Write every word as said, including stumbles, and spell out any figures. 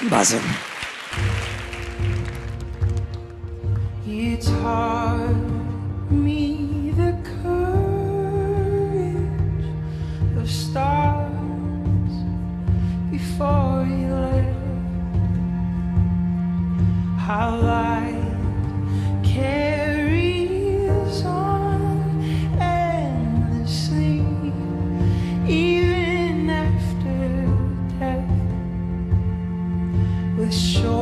base. You taught me the courage of stars before you left. How light carries on endlessly, even after death, with short